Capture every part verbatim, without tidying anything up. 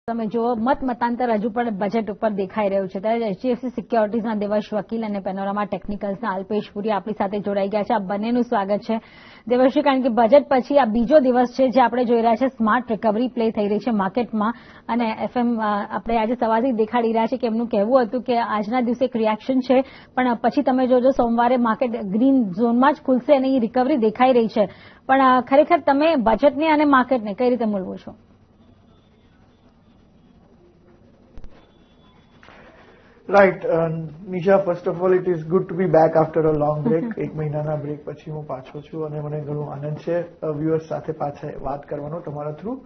તમે જો મત મતાંતર હજુ પણ બજેટ ઉપર દેખાઈ રહ્યું છે ત્યારે એચડીએફસી સિક્યોરિટીઝના દેવર્શ વકીલ અને પેનોરામા ટેકનિકલ્સના અલ્પેશપુરી આપણી સાથે જોડાઈ ગયા છે. આ બંનેનું સ્વાગત છે. દેવર્ષી, કારણ કે બજેટ પછી આ બીજો દિવસ છે જે આપણે જોઈ રહ્યા છે સ્માર્ટ રિકવરી પ્લે થઈ રહી છે માર્કેટમાં, અને એફએમ આપણે આજે સવારથી દેખાડી રહ્યા છે કે એમનું કહેવું હતું કે આજના દિવસે એક રિએક્શન છે, પણ પછી તમે જોજો સોમવારે માર્કેટ ગ્રીન ઝોનમાં જ ખુલશે અને એ રિકવરી દેખાઈ રહી છે. પણ ખરેખર તમે બજેટને અને માર્કેટને કઈ રીતે મૂલવો છો? Right, uh, Nisha, first of all, it is good to be back after a long break. એક મહિનાના બ્રેક પછી હું પાછો છું અને મને ઘણો આનંદ છે વ્યુઅર્સ સાથે પાછા વાત કરવાનો તમારા થ્રુ.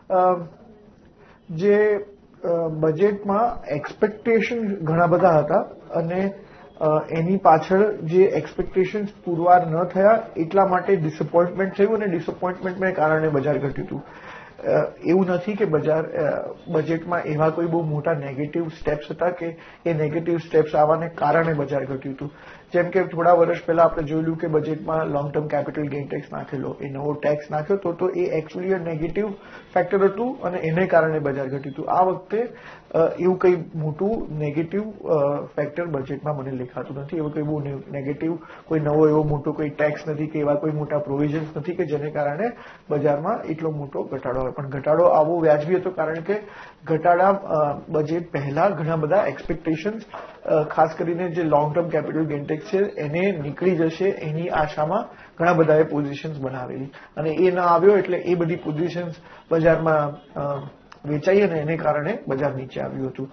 જે બજેટમાં એક્સપેક્ટેશન ઘણા બધા હતા અને એની પાછળ જે એક્સપેક્ટેશન્સ પુરવાર ન થયા એટલા માટે ડિસઅપોઇન્ટમેન્ટ થયું અને ડિસઅપોઇન્ટમેન્ટને કારણે બજાર ઘટ્યું હતું. એવું નથી કે બજાર બજેટમાં એવા કોઈ બહુ મોટા નેગેટિવ સ્ટેપ્સ હતા કે એ નેગેટિવ સ્ટેપ્સ આવવાને કારણે બજાર ઘટ્યું હતું. જેમ કે થોડા વર્ષ પહેલા આપણે જોયેલું કે બજેટમાં long term capital gain tax નાખેલો, એ નવો ટેક્સ નાખ્યો તો તો એ એકચ્યુઅલી નેગેટિવ ફેક્ટર હતું અને એને કારણે બજાર ઘટ્યું હતું. આ વખતે એવું કંઈ મોટું નેગેટિવ ફેક્ટર બજેટમાં મને દેખાતું નથી. એવું કંઈ બહુ નેગેટિવ કોઈ નવો એવો મોટો કોઈ ટેક્સ નથી કે એવા કોઈ મોટા પ્રોવિઝન્સ નથી કે જેને કારણે બજારમાં એટલો મોટો ઘટાડો હોય. પણ ઘટાડો આવવો વ્યાજબી હતો કારણ કે ઘટાડા બજેટ પહેલા ઘણા બધા એક્સપેક્ટેશન્સ, ખાસ કરીને જે long term capital gain tax છે એને નીકળી જશે એની આશામાં ઘણા બધાએ પોઝિશન્સ બનાવેલી અને એ ન આવ્યો એટલે એ બધી પોઝિશન્સ બજારમાં વેચાઈ અને એને કારણે બજાર નીચે આવ્યું હતું.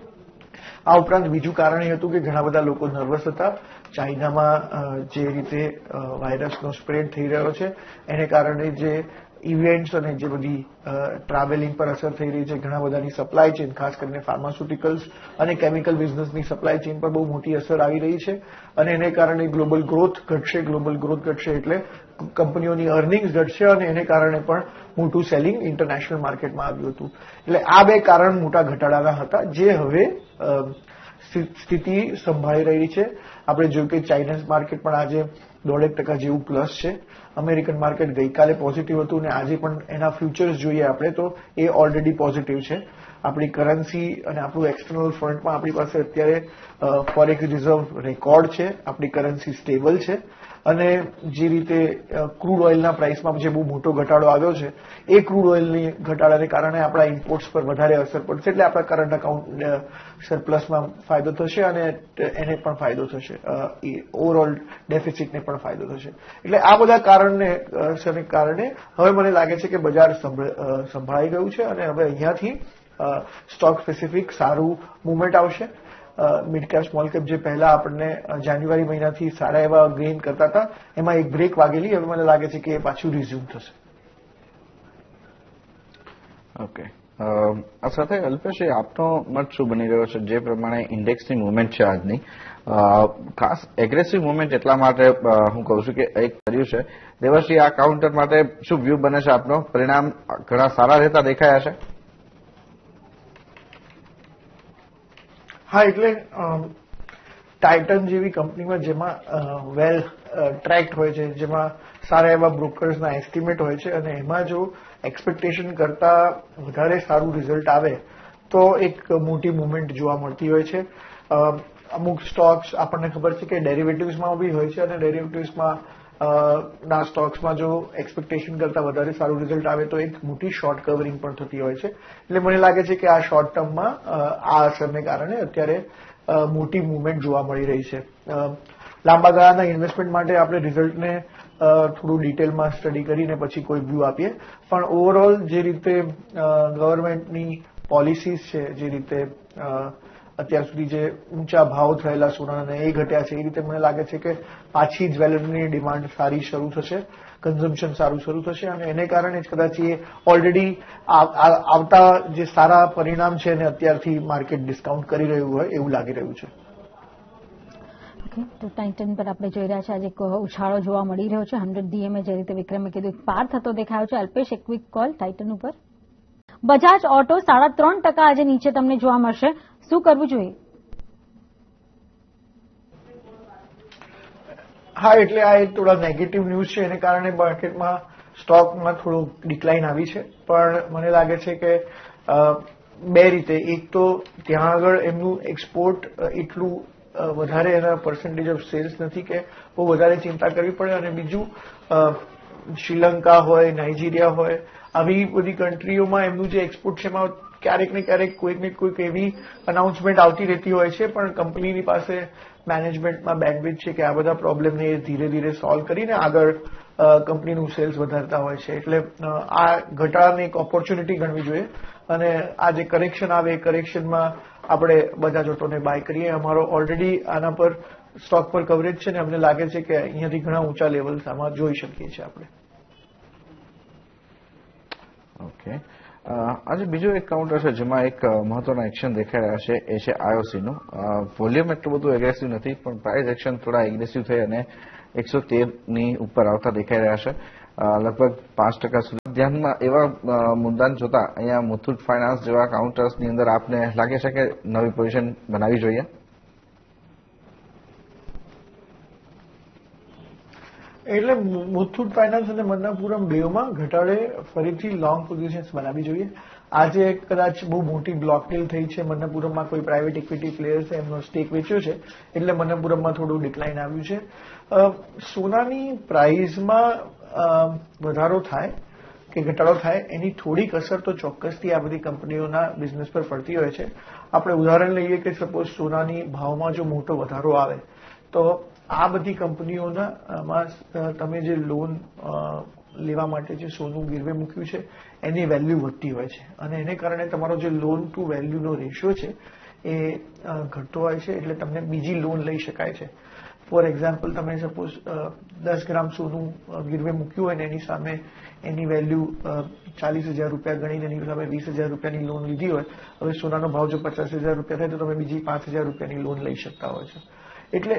આ ઉપરાંત બીજું કારણ એ હતું કે ઘણા બધા લોકો નર્વસ હતા. ચાઇનામાં જે રીતે વાયરસનો સ્પ્રેડ થઈ રહ્યો છે એને કારણે જે ઇવેન્ટ્સ અને જે બધી ટ્રાવેલિંગ પર અસર થઈ રહી છે, ઘણા બધાની સપ્લાય ચેન, ખાસ કરીને ફાર્માસ્યુટિકલ્સ અને કેમિકલ બિઝનેસની સપ્લાય ચેન પર બહુ મોટી અસર આવી રહી છે અને એને કારણે ગ્લોબલ ગ્રોથ ઘટશે. ગ્લોબલ ગ્રોથ ઘટશે એટલે કંપનીઓની અર્નિંગ્સ ઘટશે અને એને કારણે પણ મોટું સેલિંગ ઇન્ટરનેશનલ માર્કેટમાં આવ્યું હતું. એટલે આ બે કારણ મોટા ઘટાડાના હતા જે હવે સ્થિતિ સંભાળી રહી છે. આપણે જોયું કે ચાઇનીઝ માર્કેટ પણ આજે દોઢેક ટકા જેવું પ્લસ છે. અમેરિકન માર્કેટ ગઈકાલે પોઝિટિવ હતું અને આજે પણ એના ફ્યુચર્સ જોઈએ આપણે તો એ ઓલરેડી પોઝિટિવ છે. આપણી કરન્સી અને આપણું એક્સટર્નલ ફ્રન્ટમાં આપણી પાસે અત્યારે ફોરેક્સ રિઝર્વ રેકોર્ડ છે. આપણી કરન્સી સ્ટેબલ છે અને જે રીતે ક્રૂડ ઓઇલના પ્રાઇસમાં જે બહુ મોટો ઘટાડો આવ્યો છે એ ક્રૂડ ઓઇલની ઘટાડાને કારણે આપણા ઇમ્પોર્ટ્સ પર વધારે અસર પડશે એટલે આપણા કરંટ અકાઉન્ટ સરપ્લસમાં ફાયદો થશે અને એને પણ ફાયદો થશે, ઓવરઓલ ડેફિસિટને પણ ફાયદો થશે. એટલે આ બધા કારણને કારણે હવે મને લાગે છે કે બજાર સંભળાઈ ગયું છે અને હવે અહીંયાથી સ્ટોક સ્પેસિફિક સારું મુવમેન્ટ આવશે. મિડ કેપ સ્મોલ કેપ જે પહેલા આપણને જાન્યુઆરી મહિનાથી સારા એવા ગેઇન કરતા હતા એમાં એક બ્રેક વાગેલી. હવે મને લાગે છે કે એ પાછું રિઝ્યુમ થશે. ઓકે, આ સાથે અલ્પેશ, આપનો મત શું બની રહ્યો છે જે પ્રમાણે ઇન્ડેક્સની મુવમેન્ટ છે આજની? ખાસ એગ્રેસિવ મુવમેન્ટ એટલા માટે હું કહું છું કે એક કર્યું છે. દેવર્ષી, આ કાઉન્ટર માટે શું વ્યૂ બને છે આપનો? પરિણામ ઘણા સારા રહેતા દેખાયા છે? હા, એટલે ટાઇટન જેવી કંપનીમાં જેમાં વેલ ટ્રેક્ડ હોય છે, જેમાં સારા એવા બ્રોકર્સના એસ્ટિમેટ હોય છે અને એમાં જો એક્સપેક્ટેશન કરતા વધારે સારું રિઝલ્ટ આવે તો એક મોટી મુવમેન્ટ જોવા મળતી હોય છે. અમુક સ્ટોક્સ આપણને ખબર છે કે ડેરિવેટિવ્સમાં બી હોય છે અને ડેરિવેટિવ્સમાં ના સ્ટોક્સમાં જો એક્સપેક્ટેશન કરતા વધારે સારું રિઝલ્ટ આવે તો એક મોટી શોર્ટ કવરિંગ પણ થતી હોય છે. એટલે મને લાગે છે કે આ શોર્ટ ટર્મમાં આ અસરને કારણે અત્યારે મોટી મુવમેન્ટ જોવા મળી રહી છે. લાંબા ગાળાના ઇન્વેસ્ટમેન્ટ માટે આપણે રિઝલ્ટને થોડું ડિટેલમાં સ્ટડી કરીને પછી કોઈ વ્યૂ આપીએ. પણ ઓવરઓલ જે રીતે ગવર્મેન્ટની પોલિસીસ છે, જે રીતે અત્યાર સુધી જે ઊંચા ભાવ થયેલા સોનાના એ ઘટ્યા છે, એ રીતે મને લાગે છે કે પાછી જ્વેલરીની ડિમાન્ડ સારી શરૂ થશે, કન્ઝમ્પશન સારું શરૂ થશે અને એને કારણે જ કદાચ એ ઓલરેડી આવતા જે સારા પરિણામ છે એને અત્યારથી માર્કેટ ડિસ્કાઉન્ટ કરી રહ્યું હોય એવું લાગી રહ્યું છે. તો ટાઇટન પર આપણે જોઈ રહ્યા છે આજે ઉછાળો જોવા મળી રહ્યો છે. હંડ્રેડ ડીએમએ જે રીતે વિક્રમે કીધું પાર થતો દેખાયો છે. અલ્પેશ, એક ક્વિક કોલ ટાઇટન ઉપર. બજાજ ઓટો સાડા ત્રણ ટકા આજે નીચે તમને જોવા મળશે. શું કરવું જોઈએ? હા, એટલે આ એક થોડા નેગેટિવ ન્યૂઝ છે એને કારણે માર્કેટમાં સ્ટોકમાં થોડું ડિક્લાઇન આવી છે. પણ મને લાગે છે કે બે રીતે, એક તો ત્યાં આગળ એમનું એક્સપોર્ટ એટલું વધારે એના પર્સન્ટેજ ઓફ સેલ્સ નથી કે બહુ વધારે ચિંતા કરવી પડે, અને બીજું શ્રીલંકા હોય, નાઇજીરિયા હોય, આવી બધી કન્ટ્રીઓમાં એમનું જે એક્સપોર્ટ છે એમાં ક્યારેક ને ક્યારેક કોઈક ને કોઈક એવી અનાઉન્સમેન્ટ આવતી રહેતી હોય છે, પણ કંપનીની પાસે મેનેજમેન્ટમાં બેન્ડવિડ્થ છે કે આ બધા પ્રોબ્લેમને ધીરે ધીરે સોલ્વ કરીને આગળ કંપનીનું સેલ્સ વધારતા હોય છે. એટલે આ ઘટાડાને એક ઓપોર્ચ્યુનિટી ગણવી જોઈએ, અને આ જે કરેક્શન આવે એ કરેક્શનમાં આપણે બજાજોટોને બાય કરીએ. અમારો ઓલરેડી આના પર સ્ટોક પર કવરેજ છે ને અમને લાગે છે કે અહીંયાથી ઘણા ઊંચા લેવલ્સ આમાં જોઈ શકીએ છીએ આપણે. ઓકે, આજે બીજું એક કાઉન્ટર છે જેમાં એક મહત્વના એક્શન દેખાઈ રહ્યા છે, એ છે આઈઓસીનું. વોલ્યુમ એટલું બધું એગ્રેસિવ નથી, પણ પ્રાઇસ એક્શન થોડા એગ્રેસિવ થઈ અને એકસો તેર ની ઉપર આવતા દેખાઈ રહ્યા છે, લગભગ પાંચ ટકા સુધી. ધ્યાનમાં એવા મુદ્દાને જોતા અહીંયા મુથુટ ફાઇનાન્સ જેવા કાઉન્ટર્સની અંદર આપને લાગે છે કે નવી પોઝિશન બનાવવી જોઈએ? એટલે મુથુટ ફાઇનાન્સ અને મન્નાપુરમ બેમાં ઘટાડે ફરીથી લોંગ પોઝિશન્સ બનાવવી જોઈએ. આજે કદાચ બહુ મોટી બ્લોક ડીલ થઈ છે મન્નાપુરમમાં, કોઈ પ્રાઇવેટ ઇક્વિટી પ્લેયર્સે એમનો સ્ટેક વેચ્યો છે, એટલે મન્નાપુરમમાં થોડું ડિક્લાઇન આવ્યું છે. સોનાની પ્રાઇઝમાં વધારો થાય કે ઘટાડો થાય એની થોડીક અસર તો ચોક્કસથી આ બધી કંપનીઓના બિઝનેસ પર પડતી હોય છે. આપણે ઉદાહરણ લઈએ કે સપોઝ સોનાની ભાવમાં જો મોટો વધારો આવે તો આ બધી કંપનીઓના તમે જે લોન લેવા માટે જે સોનું ગીરવે મૂક્યું છે એની વેલ્યુ વધતી હોય છે, અને એને કારણે તમારો જે લોન ટુ વેલ્યુનો રેશિયો છે એ ઘટતો હોય છે, એટલે તમને બીજી લોન લઈ શકાય છે. ફોર એક્ઝામ્પલ, તમે સપોઝ દસ ગ્રામ સોનું ગીરવે મૂક્યું હોય ને એની સામે એની વેલ્યુ ચાલીસ હજાર રૂપિયા ગણીને એની સામે વીસ હજાર રૂપિયાની લોન લીધી હોય, હવે સોનાનો ભાવ જો પચાસ હજાર રૂપિયા થાય તો તમે બીજી પાંચ હજાર રૂપિયાની લોન લઈ શકતા હોય છે. એટલે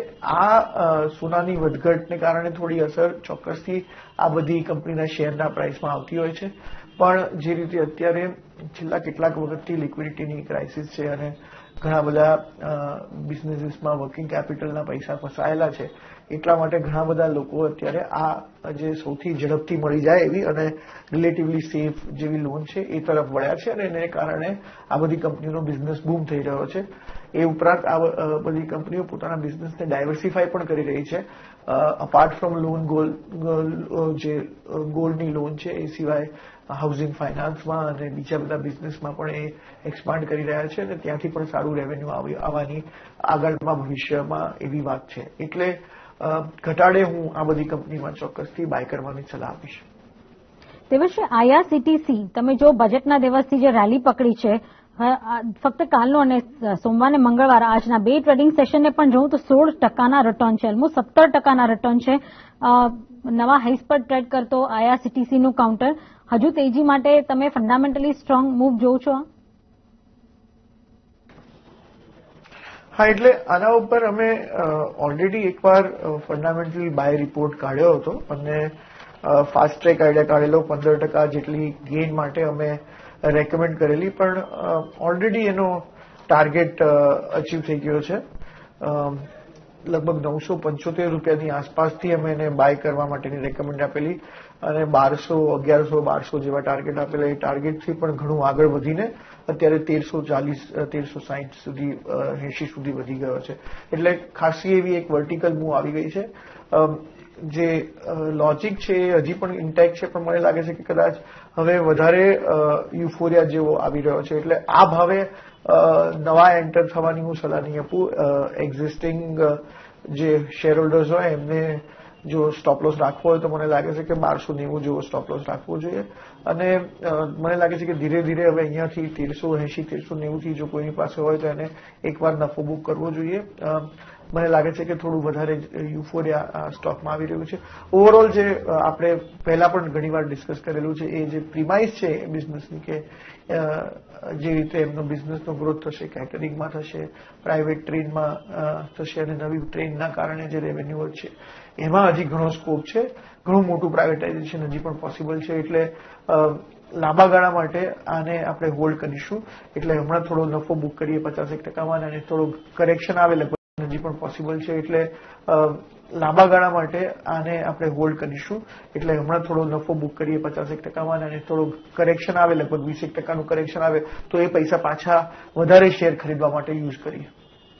આ સોનાની વધઘટને કારણે થોડી અસર ચોક્કસથી આ બધી કંપનીના શેરના પ્રાઇસમાં આવતી હોય છે, પણ જે રીતે અત્યારે છેલ્લા કેટલાક વખતથી લિક્વિડિટીની ક્રાઇસિસ છે અને ઘણા બધા બિઝનેસીસમાં વર્કિંગ કેપિટલના પૈસા ફસાયેલા છે, એટલા માટે ઘણા બધા લોકો અત્યારે આ જે સૌથી ઝડપથી મળી જાય એવી અને રિલેટિવલી સેફ જેવી લોન છે એ તરફ વળ્યા છે, અને એને કારણે આ બધી કંપનીનો બિઝનેસ બૂમ થઈ રહ્યો છે. એ ઉપરાંત આ બધી કંપનીઓ પોતાના બિઝનેસને ડાયવર્સિફાય પણ કરી રહી છે. અપાર્ટ ફ્રોમ લોન ગોલ્ડ જે ગોલ્ડની લોન છે એ સિવાય હાઉસિંગ ફાઇનાન્સમાં અને બીજા બધા બિઝનેસમાં પણ એ એક્સપાન્ડ કરી રહ્યા છે, અને ત્યાંથી પણ સારું રેવન્યુ આવવાની આગળમાં ભવિષ્યમાં એવી વાત છે. એટલે ઘટાડે હું આ બધી કંપનીમાં ચોક્કસથી બાય કરવાની સલાહ આપીશ. દેવર્ષ, આઈઆરસીટીસી તમે જો બજેટના દિવસથી જે રેલી પકડી છે, ફક્ત કાલનો અને સોમવાર અને મંગળવાર આજના બે ટ્રેડિંગ સેશનને પણ જોઉં તો સોળ ટકાના રિટર્ન છે, ઓલમોસ્ટ સત્તર ટકાના રિટર્ન છે. નવા હાઈસ પર ટ્રેડ કરતો આઈઆરસીટીસીનું કાઉન્ટર હજુ તેજી માટે તમે ફંડામેન્ટલી સ્ટ્રોંગ મૂવ જોવો છો? હા, એટલે આના ઉપર અમે ઓલરેડી એકવાર ફંડામેન્ટલ બાય રિપોર્ટ કાઢ્યો હતો અને ફાસ્ટ ટ્રેક આઈડિયા કાઢેલો પંદર ટકા જેટલી ગેઇન માટે અમે રેકમેન્ડ કરેલી, પણ ઓલરેડી એનો ટાર્ગેટ અચીવ થઈ ગયો છે. લગભગ નવસો પંચોતેર રૂપિયાની આસપાસથી અમે એને બાય કરવા માટેની રેકમેન્ડ આપેલી, અને બારસો અગિયારસો બારસો જેવા ટાર્ગેટ આપેલા. એ ટાર્ગેટથી પણ ઘણું આગળ વધીને અત્યારે તેરસો ચાલીસ તેરસો સાહીઠ સુધી એંશી સુધી વધી ગયો છે. એટલે ખાસી એવી એક વર્ટિકલ મૂવ આવી ગઈ છે. જે લોજિક છે એ હજી પણ ઇન્ટેક્ટ છે, પણ મને લાગે છે કે કદાચ હવે વધારે યુફોરિયા જેવો આવી રહ્યો છે. એટલે આ ભાવે નવા એન્ટર થવાની હું સલાહ નહીં આપું. એક્ઝિસ્ટિંગ જે શેર હોલ્ડર્સ હોય એમને જો સ્ટોપ લોસ રાખવો હોય તો મને લાગે છે કે બારસો નેવું જેવો સ્ટોપ લોસ રાખવો જોઈએ, અને મને લાગે છે કે ધીરે ધીરે હવે અહીંયાથી તેરસો એંશી તેરસો નેવું થી જો કોઈની પાસે હોય તો એને એકવાર નફો બુક કરવો જોઈએ. મને લાગે છે કે થોડું વધારે યુફોરિયા સ્ટોકમાં આવી રહ્યું છે. ઓવરઓલ જે આપણે પહેલા પણ ઘણીવાર ડિસ્કસ કરેલું છે એ જે પ્રિમાઇસ છે બિઝનેસની, કે જે રીતે એમનો બિઝનેસનો ગ્રોથ થશે, કેટરિંગમાં થશે, પ્રાઇવેટ ટ્રેનમાં થશે, અને નવી ટ્રેનના કારણે જે રેવન્યુ વધશે, એમાં હજી ઘણો સ્કોપ છે. ઘણું મોટું પ્રાઇવેટાઇઝેશન હજી પણ પોસિબલ છે. એટલે લાંબા ગાળા માટે આને આપણે હોલ્ડ કરીશું. એટલે હમણાં થોડો નફો બુક કરીએ પચાસ એક ટકામાં, અને થોડું કરેક્શન આવે લગભગ હજી પણ પોસિબલ છે. એટલે લાંબા ગાળા માટે આને આપણે હોલ્ડ કરીશું. એટલે હમણાં થોડો નફો બુક કરીએ પચાસેક ટકામાં અને થોડું કરેક્શન આવે, લગભગ વીસેક ટકાનું કરેક્શન આવે તો એ પૈસા પાછા વધારે શેર ખરીદવા માટે યુઝ કરીએ.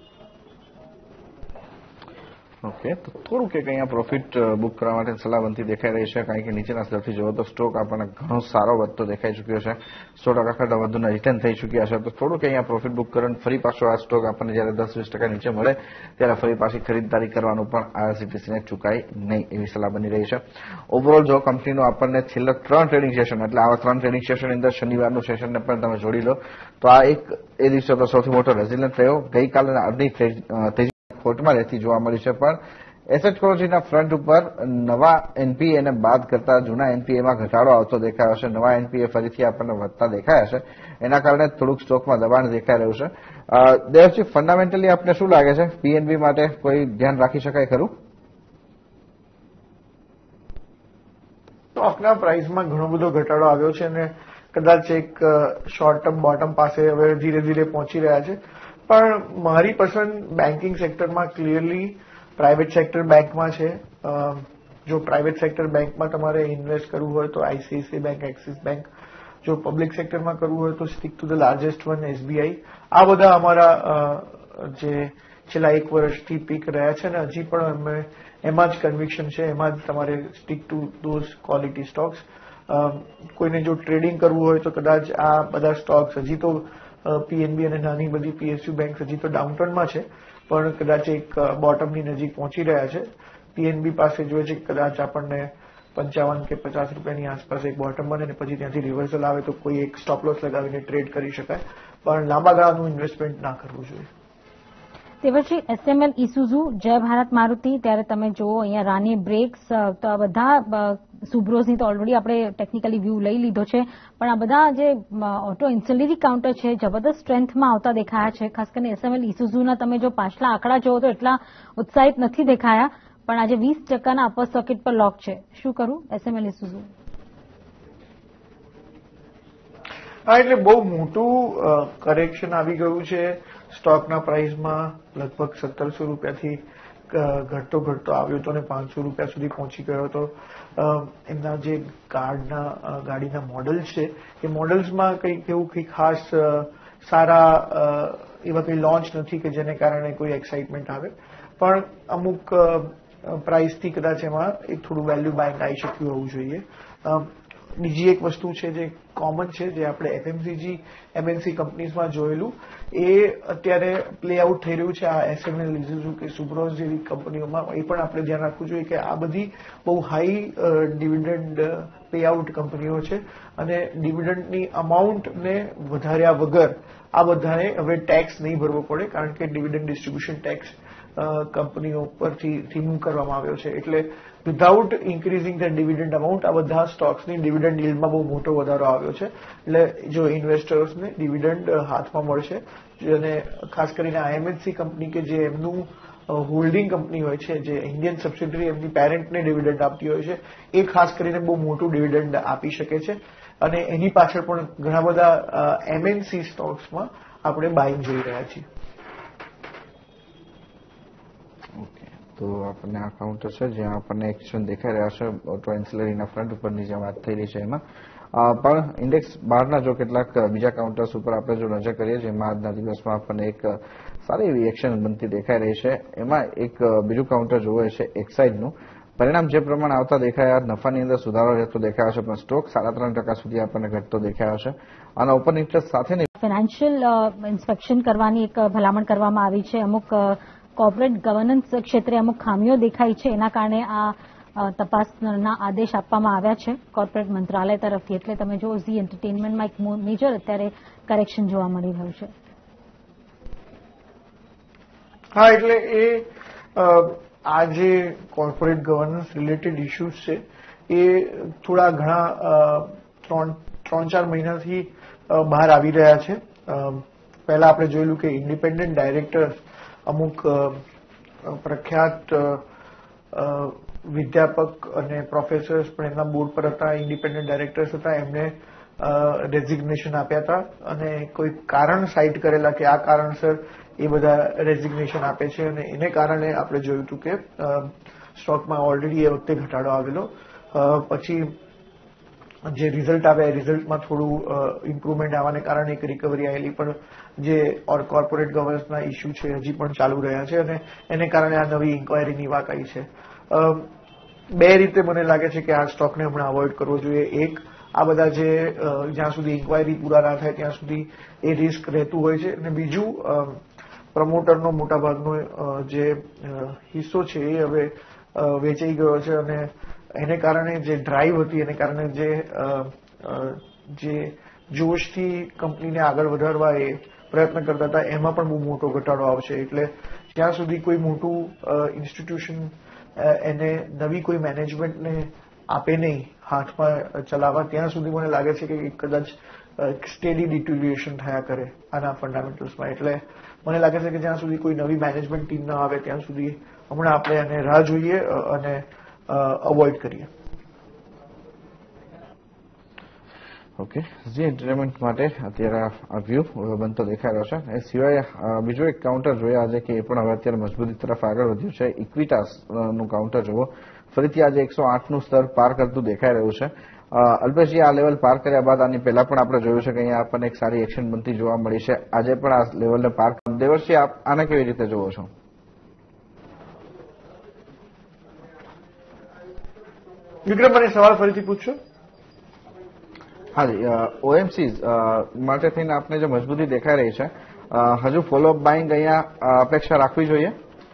ઓકે, તો થોડુંક એક અહીંયા પ્રોફિટ બુક કરવા માટે સલાહ બનતી દેખાઈ રહી છે, કારણ કે નીચેના સ્તરથી જોવો તો સ્ટોક આપણને ઘણો સારો વધતો દેખાઈ ચૂક્યો છે, સો ટકા કરતાં વધુના રિટર્ન થઈ ચૂક્યા છે. તો થોડુંક અહીંયા પ્રોફિટ બુક કરવાનું, ફરી પાછો આ સ્ટોક આપણને જયારે દસ વીસ ટકા નીચે મળે ત્યારે ફરી પાછી ખરીદદારી કરવાનું પણ આઈઆરસીટીસીને ચૂકાય નહીં એવી સલાહ બની રહી છે. ઓવરઓલ જો કંપનીનું આપણને છેલ્લા ત્રણ ટ્રેડિંગ સેશન, એટલે આવા ત્રણ ટ્રેડિંગ સેશન અંદર શનિવારનું સેશનને પણ તમે જોડી લો તો આ એક એ દિવસે તો સૌથી મોટો રેઝિલન્ટ રહ્યો. ગઈકાલે આજની તેજી ખોટમાં રહેતી જોવા મળી છે, પણ એસેટ ક્વોલિટીના ફ્રન્ટ ઉપર નવા એનપીએને બાદ કરતા જૂના એનપીએમાં ઘટાડો આવતો દેખાયો છે. નવા એનપીએ ફરીથી આપણને વધતા દેખાયા છે, એના કારણે થોડુંક સ્ટોકમાં દબાણ દેખાઈ રહ્યું છે. દેવજી, ફંડામેન્ટલી આપને શું લાગે છે, પીએનબી માટે કોઈ ધ્યાન રાખી શકાય ખરું? સ્ટોકના પ્રાઇસમાં ઘણો બધો ઘટાડો આવ્યો છે અને કદાચ એક શોર્ટ ટર્મ બોટમ પાસે હવે ધીરે ધીરે પહોંચી રહ્યા છે. પણ મારી પસંદ બેન્કિંગ સેક્ટરમાં ક્લિયરલી પ્રાઇવેટ સેક્ટર બેંકમાં છે. જો પ્રાઇવેટ સેક્ટર બેંકમાં તમારે ઇન્વેસ્ટ કરવું હોય તો આઈસીઆઈસીઆઈ બેંક, એક્સિસ બેંક. જો પબ્લિક સેક્ટરમાં કરવું હોય તો stick to the largest one, SBI. આ બધા અમારા જે છેલ્લા એક વર્ષથી પીક રહ્યા છે અને હજી પણ અમે એમાં જ કન્વિક્શન છે, એમાં જ તમારે stick to those quality stocks. કોઈને જો ટ્રેડિંગ કરવું હોય તો કદાચ આ બધા સ્ટોક્સ હજી તો પીએનબી અને નાની બધી પીએસયુ બેંક હજી તો ડાઉનટર્નમાં છે, પણ કદાચ એક બોટમની નજીક પહોંચી રહ્યા છે. પીએનબી પાસે જોઈએ છે કે કદાચ આપણને પંચાવન કે પચાસ રૂપિયાની આસપાસ એક બોટમ બને ને પછી ત્યાંથી રિવર્સલ આવે તો કોઈ એક સ્ટોપ લોસ લગાવીને ટ્રેડ કરી શકાય, પણ લાંબા ગાળાનું ઇન્વેસ્ટમેન્ટ ના કરવું જોઈએ. દેવર્ષી, એસએમએલ, ઇસુઝુ, જય ભારત મારુતિ, ત્યારે તમે જુઓ અહીંયા રાની બ્રેક્સ, તો આ બધા સુબ્રોઝની તો ઓલરેડી આપણે ટેકનિકલી વ્યૂ લઈ લીધો છે, પણ આ બધા જે ઓટો ઇન્સેલરી કાઉન્ટર છે જબરદસ્ત સ્ટ્રેન્થમાં આવતા દેખાયા છે. ખાસ કરીને એસએમએલ, ઇસુઝુના તમે જો પાછલા આંકડા જુઓ તો એટલા ઉત્સાહિત નથી દેખાયા, પણ આજે વીસ ટકાના અપર સર્કિટ પર લોક છે. શું કરું એસએમએલ, ઇસુઝુ? હા, એટલે બહુ મોટું કરેક્શન આવી ગયું છે સ્ટોકના પ્રાઇસમાં. લગભગ સત્તરસો રૂપિયાથી ઘટતો ઘટતો આવ્યો હતો અને પાંચસો રૂપિયા સુધી પહોંચી ગયો હતો. એમના જે કાર્ડના ગાડીના મોડલ્સ છે એ મોડલ્સમાં કંઈક એવું કંઈ ખાસ સારા એવા કંઈ લોન્ચ નથી કે જેને કારણે કોઈ એક્સાઇટમેન્ટ આવે, પણ અમુક પ્રાઇસથી કદાચ એમાં એક થોડું વેલ્યુ બાઇંગ આવી શક્યું હોવું જોઈએ. બીજી એક વસ્તુ છે જે કોમન છે, જે આપણે એફએમસીજી એમએનસી કંપનીઝમાં જોયેલું, એ અત્યારે પ્લે આઉટ થઈ રહ્યું છે આ એસએમએલ, ઇસુઝુ કે સુબ્રોઝ જેવી કંપનીઓમાં. એ પણ આપણે ધ્યાન રાખવું જોઈએ કે આ બધી બહુ હાઈ ડિવિડન્ડ પે આઉટ કંપનીઓ છે અને ડિવિડન્ડની અમાઉન્ટને વધાર્યા વગર આ બધાને હવે ટેક્સ નહીં ભરવો પડે, કારણ કે ડિવિડન્ડ ડિસ્ટ્રીબ્યુશન ટેક્સ કંપનીઓ પરથી રિમૂવ કરવામાં આવ્યો છે. એટલે without increasing the dividend amount આ બધા સ્ટોક્સની ડિવિડન્ડ યીલ્ડમાં બહુ મોટો વધારો આવ્યો છે. એટલે જો ઇન્વેસ્ટર્સને ડિવિડન્ડ હાથમાં મળશે, અને ખાસ કરીને આઈએમએનસી કંપની કે જે એમનું હોલ્ડિંગ કંપની હોય છે, જે ઇન્ડિયન સબસિડરી એમની પેરેન્ટને ડિવિડન્ડ આપતી હોય છે, એ ખાસ કરીને બહુ મોટું ડિવિડન્ડ આપી શકે છે અને એની પાછળ પણ ઘણા બધા એમએનસી સ્ટોક્સમાં આપણે બાઇંગ જોઈ રહ્યા છીએ. તો આપણને આ કાઉન્ટર છે જ્યાં આપણને એક્શન દેખાઈ રહ્યા છે ઓટો એન્સિલરીના ફ્રન્ટ ઉપરની જે વાત થઈ રહી છે એમાં. પણ ઇન્ડેક્સ બહારના જો કેટલાક બીજા કાઉન્ટર્સ ઉપર આપણે જો નજર કરીએ જેમાં આજના દિવસમાં આપણને એક સારી એવી એક્શન બનતી દેખાઈ રહી છે, એમાં એક બીજું કાઉન્ટર જોવું છે એક્સાઇડનું. પરિણામ જે પ્રમાણે આવતા દેખાયા, નફાની અંદર સુધારો રહેતો દેખાયો છે, પણ સ્ટોક સાડા ત્રણ ટકા સુધી આપણને ઘટતો દેખાયો છે. અને ઓપન ઇન્ટરેસ્ટ સાથે ફાઇનાન્શિયલ ઇન્સ્પેક્શન કરવાની એક ભલામણ કરવામાં આવી છે. અમુક કોર્પોરેટ ગવર્નન્સ ક્ષેત્રે અમુક ખામીઓ દેખાઈ છે, એના કારણે આ તપાસના આદેશ આપવામાં આવ્યા છે કોર્પોરેટ મંત્રાલય તરફથી. એટલે તમે જો ઝી એન્ટરટેનમેન્ટમાં એક મેજર અત્યારે કરેક્શન જોવા મળી રહ્યું છે. હા, એટલે એ આ જે કોર્પોરેટ ગવર્નન્સ રિલેટેડ ઇસ્યુઝ છે એ થોડા ઘણા ત્રણ ત્રણ ચાર મહિનાથી બહાર આવી રહ્યા છે. પહેલા આપણે જોયેલું કે ઇન્ડિપેન્ડન્ટ ડાયરેક્ટર્સ, અમુક પ્રખ્યાત વિદ્યાપક અને પ્રોફેસર્સ પણ એમના બોર્ડ પર હતા, ઇન્ડિપેન્ડન્ટ ડાયરેક્ટર્સ હતા, એમને રેઝિગ્નેશન આપ્યા હતા અને કોઈ કારણ સાઇટ કરેલા કે આ કારણસર એ બધા રેઝિગ્નેશન આપે છે અને એને કારણે આપણે જોયું હતું કે સ્ટોકમાં ઓલરેડી એ વખતે ઘટાડો આવેલો. પછી જે રિઝલ્ટ આવે એ રિઝલ્ટમાં થોડું ઇમ્પ્રુવમેન્ટ આવવાને કારણે એક રિકવરી આવેલી, પણ જે કોર્પોરેટ ગવર્નન્સના ઇસ્યુ છે હજી પણ ચાલુ રહ્યા છે અને એને કારણે આ નવી ઇન્કવાયરીની વાત આવી છે. બે રીતે મને લાગે છે કે આ સ્ટોકને હમણાં અવોઇડ કરવો જોઈએ. એક, આ બધા જે જ્યાં સુધી ઇન્કવાયરી પૂરા ના થાય ત્યાં સુધી એ રિસ્ક રહેતું હોય છે, અને બીજું પ્રમોટરનો મોટાભાગનો જે હિસ્સો છે એ હવે વેચાઈ ગયો છે અને એને કારણે જે ડ્રાઈવ હતી એને કારણે જે જે જોશથી કંપનીને આગળ વધારવા એ પ્રયત્ન કરતા હતા એમાં પણ બહુ મોટો ઘટાડો આવશે. એટલે જ્યાં સુધી કોઈ મોટું ઇન્સ્ટિટ્યુશન એને નવી કોઈ મેનેજમેન્ટને આપે નહીં હાથમાં ચલાવવા, ત્યાં સુધી મને લાગે છે કે કદાચ સ્ટેડી ડિટોરિએશન થયા કરે આના ફંડામેન્ટલ્સમાં. એટલે મને લાગે છે કે જ્યાં સુધી કોઈ નવી મેનેજમેન્ટ ટીમ ન આવે ત્યાં સુધી હમણાં આપણે એને રાહ જોઈએ અને અવોઇડ કરીએ. ઓકે, જી એન્ટરટેનમેન્ટ માટે અત્યારે આ વ્યૂ બનતો દેખાઈ રહ્યો છે. એ સિવાય બીજો એક કાઉન્ટર જોઈએ આજે કે એ પણ હવે અત્યારે મજબૂતી તરફ આગળ વધ્યું છે. ઇક્વિટાસ નું કાઉન્ટર જુઓ, ફરીથી આજે એકસો આઠ નું સ્તર પાર કરતું દેખાઈ રહ્યું છે. અલ્પેશજી, આ લેવલ પાર કર્યા બાદ આની પહેલા પણ આપણે જોયું છે કે અહીંયા આપણને એક સારી એક્શન બનતી જોવા મળી છે. આજે પણ આ લેવલને પાર. દેવર્ષજી, આપ આને કેવી રીતે જોવો છો? વિક્રમ, મને સવાલ ફરીથી પૂછશો? હાજી, ઓએમસી માટે થઈને આપને જે મજબૂતી દેખાઈ રહી છે, હજુ ફોલોઅપ બાઇંગ અહીંયા અપેક્ષા રાખવી જોઈએ?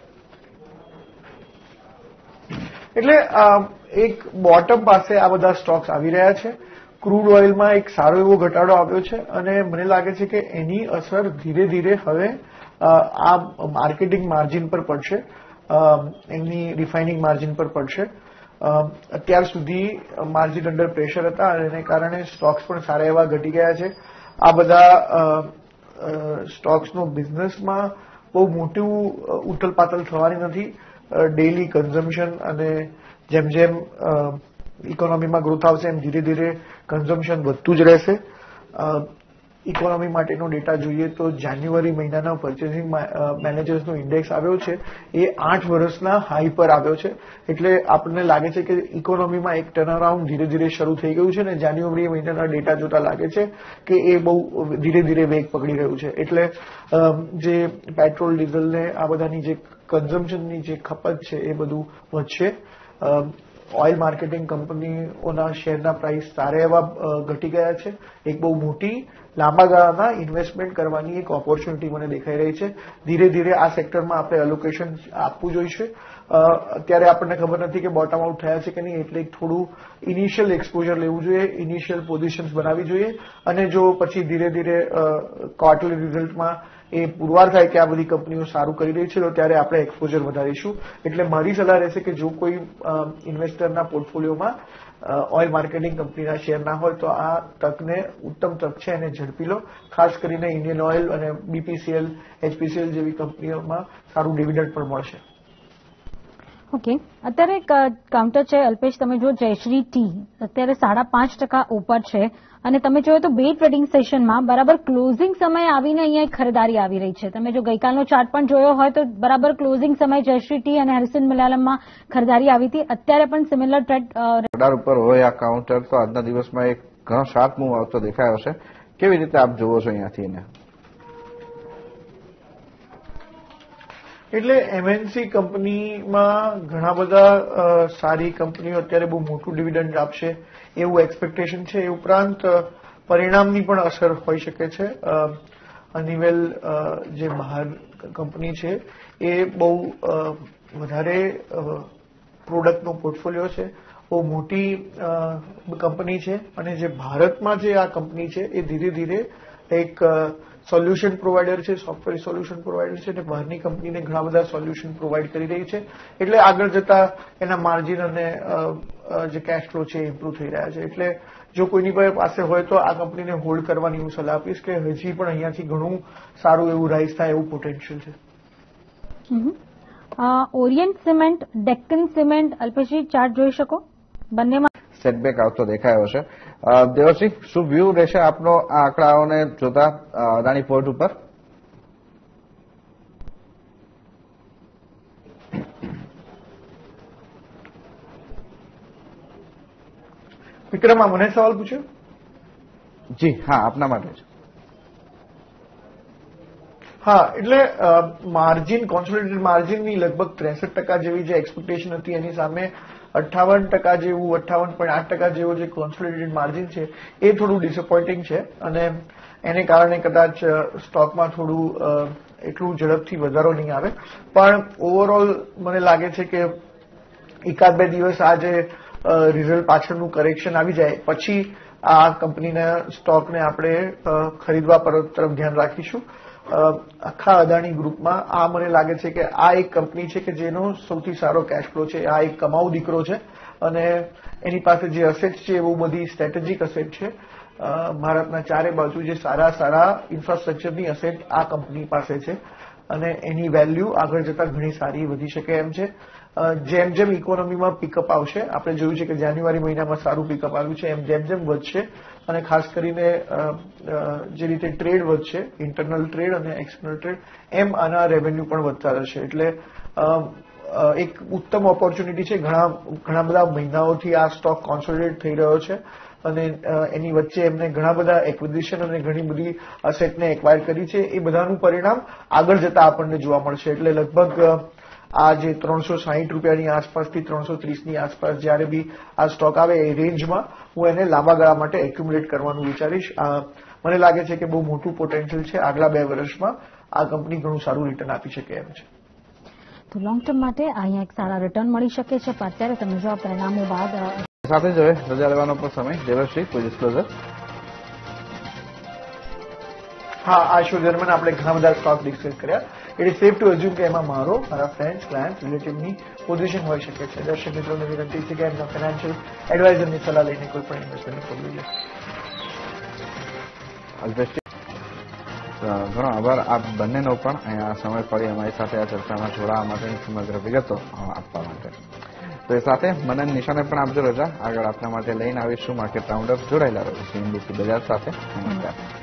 એટલે એક બોટમ પાસે આ બધા સ્ટોક્સ આવી રહ્યા છે. ક્રૂડ ઓઇલમાં એક સારો એવો ઘટાડો આવ્યો છે અને મને લાગે છે કે એની અસર ધીરે ધીરે હવે આ માર્કેટિંગ માર્જિન પર પડશે, એમની રિફાઇનિંગ માર્જિન પર પડશે. અત્યાર સુધી માર્જિન અંડર પ્રેશર હતા અને એને કારણે સ્ટોક્સ પણ સારા એવા ઘટી ગયા છે. આ બધા સ્ટોક્સનો બિઝનેસમાં બહુ મોટું ઉથલપાથલ થવાની નથી. ડેઇલી કન્ઝમ્પશન અને જેમ જેમ ઇકોનોમીમાં ગ્રોથ આવશે એમ ધીરે ધીરે કન્ઝમ્પશન વધતું જ રહેશે. ઇકોનોમી માટેનો ડેટા જોઈએ તો જાન્યુઆરી મહિનાના પર્ચેસિંગ મેનેજર્સનો ઇન્ડેક્સ આવ્યો છે એ આઠ વર્ષના હાઈ પર આવ્યો છે. એટલે આપણને લાગે છે કે ઇકોનોમીમાં એક ટર્નઅરાઉન્ડ ધીરે ધીરે શરૂ થઈ ગયું છે અને જાન્યુઆરી મહિનાના ડેટા જોતા લાગે છે કે એ બહુ ધીરે ધીરે વેગ પકડી રહ્યું છે. એટલે જે પેટ્રોલ, ડીઝલને આ બધાની જે કન્ઝમ્પશનની જે ખપત છે એ બધું વધશે. ઓઇલ માર્કેટિંગ કંપનીઓના શેરના પ્રાઇસ સારા એવા ઘટી ગયા છે. એક બહુ મોટી લાંબા ગાળાના ઇન્વેસ્ટમેન્ટ કરવાની એક ઓપોર્ચ્યુનિટી મને દેખાઈ રહી છે. ધીરે ધીરે આ સેક્ટરમાં આપણે એલોકેશન આપવું જોઈશે. અત્યારે આપણને ખબર નથી કે બોટમ આઉટ થયા છે કે નહીં, એટલે થોડું ઇનિશિયલ એક્સપોઝર લેવું જોઈએ, ઇનિશિયલ પોઝિશન્સ બનાવવી જોઈએ અને જો પછી ધીરે ધીરે ક્વાર્ટરલી રિઝલ્ટમાં એ પુરવાર થાય કે આ બધી કંપનીઓ સારું કરી રહી છે તો ત્યારે આપણે એક્સપોઝર વધારીશું. એટલે મારી સલાહ રહેશે કે જો કોઈ ઇન્વેસ્ટરના પોર્ટફોલિયોમાં ઓઇલ માર્કેટિંગ કંપનીના શેર ના હોય તો આ તકને ઉત્તમ તક છે એને ઝડપી લો. ખાસ કરીને ઇન્ડિયન ઓઇલ અને બીપીસીએલ, એચપીસીએલ જેવી કંપનીઓમાં સારું ડિવિડન્ડ પણ મળશે. ઓકે, અત્યારે કાઉન્ટર છે અલ્પેશ, તમે જો જયશ્રી ટી અત્યારે સાડા પાંચ ટકા ઉપર છે અને તમે જોયો તો બે ટ્રેડિંગ સેશનમાં બરાબર ક્લોઝિંગ સમયે આવીને અહીંયા ખરીદારી આવી રહી છે. તમે જો ગઈકાલનો ચાર્ટ પણ જોયો હોય તો બરાબર ક્લોઝિંગ સમયે જયશ્રી ટી અને હેરિસન મલયાલમમાં ખરીદારી આવી હતી. અત્યારે પણ સિમિલર ટ્રેડ રડાર ઉપર હોય આ કાઉન્ટર તો આજના દિવસમાં એક ઘણો શાર્પ મૂવ આવતો દેખાયો છે. કેવી રીતે આપ જોવો છો અહીંયાથી એને? એટલે એમએનસી કંપનીમાં ઘણા બધા સારી કંપનીઓ અત્યારે બહુ મોટું ડિવિડન્ડ આપશે એવું એક્સપેક્ટેશન છે. એ ઉપરાંત પરિણામની પણ અસર હોઈ શકે છે. હનીવેલ જે બહાર કંપની છે એ બહુ વધારે પ્રોડક્ટનો પોર્ટફોલિયો છે, બહુ મોટી કંપની છે અને જે ભારતમાં જે આ કંપની છે એ ધીરે ધીરે એક સોલ્યુશન પ્રોવાઈડર છે, સોફ્ટવેર સોલ્યુશન પ્રોવાઈડર છે અને બહારની કંપનીને ઘણા બધા સોલ્યુશન પ્રોવાઈડ કરી રહી છે. એટલે આગળ જતા એના માર્જિન અને જે કેશ ફ્લો છે એ ઇમ્પ્રુવ થઈ રહ્યા છે. એટલે જો કોઈની પાસે હોય તો આ કંપનીને હોલ્ડ કરવાની હું સલાહ આપીશ કે હજી પણ અહીંયાથી ઘણું સારું એવું રાઇઝ થાય એવું પોટેન્શિયલ છે. Orient cement, Deccan cement, Alpeshji chart જોઈ શકો, બંનેમાં સેટબેક આવતો દેખાયો છે. દેવરસિંહ, શું વ્યૂ રહેશે આપનો આ આંકડાઓને જોતા અદાણી પોર્ટ ઉપર? વિક્રમ, આ મને સવાલ પૂછ્યો? જી હા, આપના માટે જ. હા, એટલે માર્જિન, કોન્સોલિડેટેડ માર્જિનની લગભગ ત્રેસઠ ટકા જેવી જે એક્સપેક્ટેશન હતી એની સામે અઠ્ઠાવન ટકા જેવું, અઠ્ઠાવન પોઈન્ટ આઠ ટકા જેવો જે કોન્સોલિડેટેડ માર્જિન છે એ થોડું ડિસઅપોઇન્ટિંગ છે અને એને કારણે કદાચ સ્ટોકમાં થોડું એટલું ઝડપથી વધારો નહીં આવે. પણ ઓવરઓલ મને લાગે છે કે એકાદ બે દિવસ આ જે રિઝલ્ટ પાછળનું કરેક્શન આવી જાય પછી આ કંપનીના સ્ટોકને આપણે ખરીદવા પર તરફ ધ્યાન રાખીશું. આખા અદાણી ગ્રુપમાં આ મને લાગે છે કે આ એક કંપની છે કે જેનો સૌથી સારો કેશ ફ્લો છે. આ એક કમાઉ દીકરો છે અને એની પાસે જે અસેટ છે એ બહુ બધી સ્ટ્રેટેજિક અસેટ છે. ભારતના ચારે બાજુ જે સારા સારા ઇન્ફ્રાસ્ટ્રક્ચરની અસેટ આ કંપની પાસે છે અને એની વેલ્યુ આગળ જતા ઘણી સારી વધી શકે એમ છે. જેમ જેમ ઇકોનોમીમાં પિકઅપ આવશે, આપણે જોયું છે કે જાન્યુઆરી મહિનામાં સારું પિકઅપ આવ્યું છે, એમ જેમ જેમ વધશે અને ખાસ કરીને જે રીતે ટ્રેડ વધશે, ઇન્ટરનલ ટ્રેડ અને એક્સટર્નલ ટ્રેડ, એમ આના રેવન્યુ પણ વધતા રહેશે. એટલે એક ઉત્તમ ઓપોર્ચ્યુનિટી છે. ઘણા ઘણા બધા મહિનાઓથી આ સ્ટોક કોન્સોલિડેટ થઈ રહ્યો છે અને એની વચ્ચે એમને ઘણા બધા એક્વિઝિશન અને ઘણી બધી અસેટને એક્વાયર કરી છે. એ બધાનું પરિણામ આગળ જતા આપણને જોવા મળશે. એટલે લગભગ આ જે ત્રણસો સાહીઠ રૂપિયાની આસપાસથી ત્રણસો ત્રીસની આસપાસ જયારે બી આ સ્ટોક આવે એ રેન્જમાં હું એને લાંબા ગાળા માટે એક્યુમ્યુલેટ કરવાનું વિચારીશ. મને લાગે છે કે બહુ મોટું પોટેન્શિયલ છે. આગલા બે વર્ષમાં આ કંપની ઘણું સારું રિટર્ન આપી શકે એમ છે. તો લોંગ ટર્મ માટે અહીંયા એક સારા રિટર્ન મળી શકે છે. પણ અત્યારે તમે જો પરિણામો બાદ સાથે જોઈએ રજા લેવાનો પણ સમય. દેવર્ષજી, કોઈ ડિસ્ક્લોઝર? હા, આ શો દરમિયાન આપણે ઘણા બધા સ્ટોક ડિસ્કસ કર્યા. It is safe to assume કે એમાં મારો, મારા ફ્રેન્ડ્સ, ક્લાયન્ટ, રિલેટિવની પોઝિશન હોઈ શકે છે. દર્શક મિત્રોને વિનંતી છે કે એમના ફાઇનાન્શિયલ એડવાઇઝરની સલાહ લઈને કોઈ પણ ઇન્વેસ્ટમેન્ટ પગલું લે. અલ્પેશજી, ઘણો આભાર આપ બંનેનો પણ અહીંયા સમય પડી અમારી સાથે આ ચર્ચામાં જોડાવા માટેની સમગ્ર વિગતો આપવા માટે. તો એ સાથે મને નિશાને પણ આપજો રજા. આગળ આપના માટે લઈને આવીશું માર્કેટ રાઉન્ડઅપ. જોડાયેલા રહો સીએનબીસી બજાર સાથે. નમસ્કાર.